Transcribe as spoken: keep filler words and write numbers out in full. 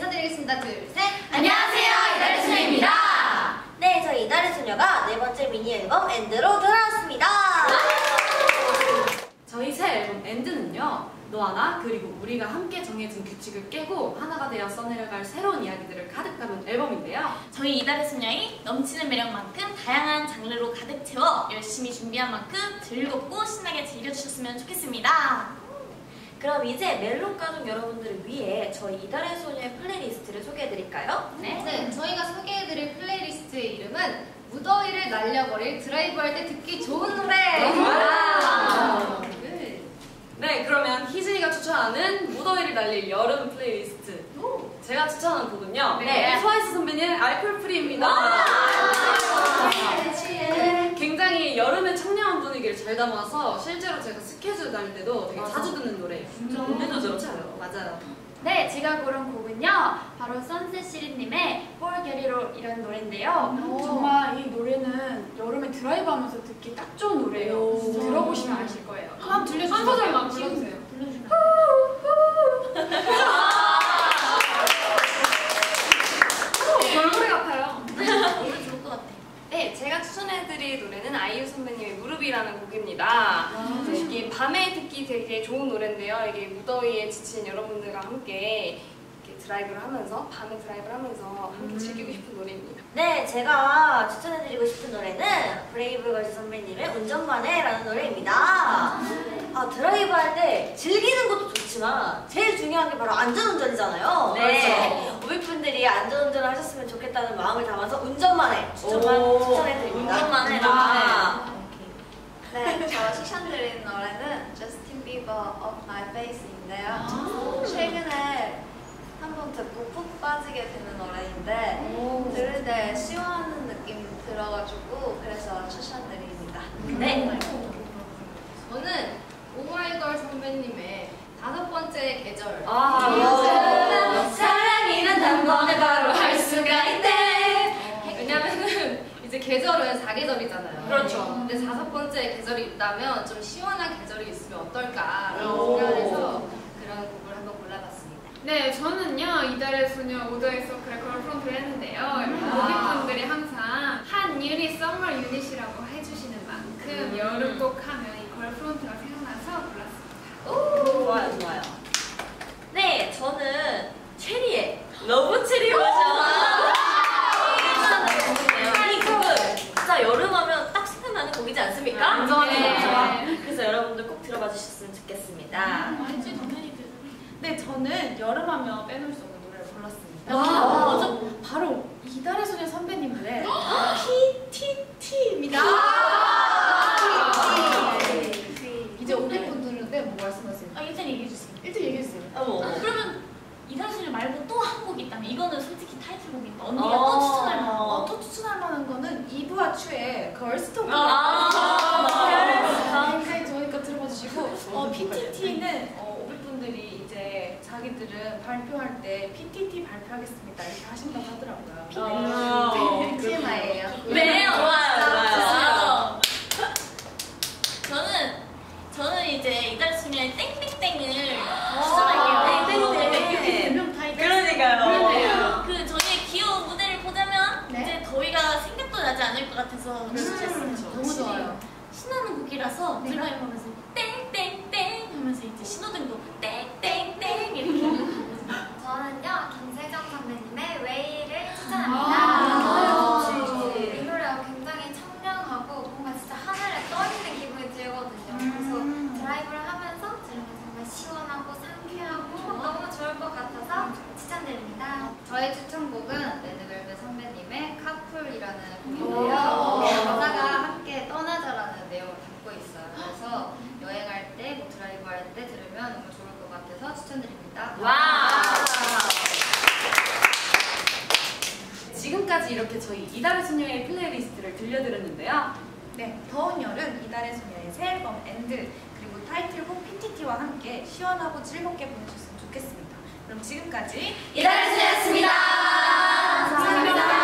인사드리겠습니다. 둘, 셋! 안녕하세요, 이달의 소녀입니다. 네, 저희 이달의 소녀가 네 번째 미니 앨범 엔드로 돌아왔습니다. 저희 새 앨범 엔드는요, 너와 나 그리고 우리가 함께 정해진 규칙을 깨고 하나가 되어 써내려갈 새로운 이야기들을 가득 담은 앨범인데요. 저희 이달의 소녀의 넘치는 매력만큼 다양한 장르로 가득 채워 열심히 준비한 만큼 즐겁고 신나게 즐겨주셨으면 좋겠습니다. 그럼 이제 멜론 가족 여러분들을 위해 저희 이달의 소녀의 플레이리스트를 소개해드릴까요? 네. 네, 저희가 소개해드릴 플레이리스트의 이름은 무더위를 날려버릴 드라이브할 때 듣기 좋은 노래! 와우. 네. 네, 그러면 희진이가 추천하는 무더위를 날릴 여름 플레이리스트. 제가 추천하는 곡은요. 네. 트와이스 선배님 알콜 프리입니다. 굉장히 여름의 청량한 분위기를 잘 담아서 실제로 제가 스케줄 다닐 때도 되게 맞아. 자주 듣는 노래예요. 노래도 좋죠. 맞아요. 네, 제가 고른 곡은요, 바로 선셋시리님의 For Get이라는 노래인데요. 정말 이 노래는 여름에 드라이브하면서 듣기 딱 좋은 노래예요. 진짜 들어보시면 아실 거예요. 그럼 들려주세요. 한 소절만 불러주세요. 불러주면 얼굴 같아요. 노래 좋을 것 같아. 네, 제가 추천해드릴 노래는 아이유 선배님의 무릎이라는 곡입니다. 네, 이게 밤에 듣기 되게 좋은 노래인데요. 이게 무더위에 지친 여러분들과 함께 이렇게 드라이브를 하면서, 밤에 드라이브를 하면서 함께 즐기고 싶은 노래입니다. 네, 제가 추천해드리고 싶은 노래는 브레이브걸스 선배님의 운전만 해라는 노래입니다. 아, 드라이브 할 때 즐기는 것도 좋지만 제일 중요한 게 바로 안전운전이잖아요. 네. 그래서 오백분들이 안전운전을 하셨으면 좋겠다는 마음을 담아서 운전만 해 추천만 오. 추천해드립니다. 운전만 해라. 아. 네, 저 추천드리는 노래는 저스틴 비버 Of My Face인데요. 최근에 한 번 듣고 푹 빠지게 되는 노래인데 들을 때 시원한 느낌 들어가지고 그래서 추천드립니다. 네. 저는 오마이걸 선배님의 다섯 번째 계절. 아, 사랑이란 단번에 바로 할 수가 있대. 왜냐면은 이제 계절은 사계절이잖아요. 그렇죠. 근데 다섯 번째 계절이 있다면 좀 시원한 계절이 있으면 어떨까라고 오. 생각을 해서 그런 곡을 한번 골라봤습니다. 네, 저는요 이달의 소녀 오더의 서클의 걸프론트를 했는데요. 고객분들이 항상 한 유닛, 썸머 유닛이라고 해주시는 만큼 여름곡 하면 이 걸프론트가 생각나서 골랐습니다. 오, 좋아요, 좋아요. 네, 저는 체리의 러브 체리 버전. 이 곡은 진짜 여름하면 딱 생각나는 곡이지 않습니까? 완전히. 네. 그래서 여러분들 꼭 들어봐 주셨으면 좋겠습니다. 알지, 당연히 그. 네, 저는 여름하면 빼놓을 수 없는 노래를 골랐습니다. 와, 맞아. 바로 이달의 소녀 선배님들의 피티티입니다. 이제 오백분들은 네, 뭐 말씀하세요? 아, 일단 얘기해주세요. 일단 얘기해주세요. 어머. 그러면 이달의 소녀 말고 또 한 곡 있다면 이거는 솔직히 타이틀곡인데 언니가 어. 또 추천할 만한 거. 어, 또 추천할 만한 거는 이브와 추의 걸스토크. 아, 굉장히 좋으니까 들어봐 주시고, 어, 피티티는 어, 오백분들이 이제 자기들은 발표할 때 피티티 발표하겠습니다 이렇게 하신다고 하더라고요. 아. TMI예요. 네, 좋아요, 좋아요. 저는 저는 이제 이달의 소녀의 땡땡땡을 아, 추천할게요. 땡땡땡. 별명 타이틀. 그러니까요. 그러네요. 그 저희의 귀여운 무대를 보자면 네. 이제 더위가 생각도 나지 않을 것 같아서 추천했어요. 너무 좋아요. 신나는 곡이라서 드라이브 하면서 땡땡땡 하면서 이제 신호등도 땡땡땡 이렇게. 저는요 김세정 선배님의 웨이를 아, 추천합니다. 그치. 이 노래가 굉장히 청량하고 뭔가 진짜 하늘에 떠 있는 기분이 들거든요. 그래서 드라이브를 하면서 들으면 정말 시원하고 상쾌하고 너무 좋을 것 같아서 추천드립니다. 저의 추천곡은 레드벨벳 선배님의 카풀이라는 오. 곡인데요. 가사가 함께 떠나자라는 내용을 담고 있어요. 그래서 여행할 때, 뭐 드라이브 할 때 들으면 너무 좋을 것 같아서 추천드립니다. 와. 지금까지 이렇게 저희 이달의 소녀의 플레이리스트를 들려드렸는데요. 네, 더운 여름 이달의 소녀의 새 앨범 엔드 그리고 타이틀곡 피티티와 함께 시원하고 즐겁게 보내셨으면 좋겠습니다. 그럼 지금까지 이달의 소녀였습니다. 감사합니다.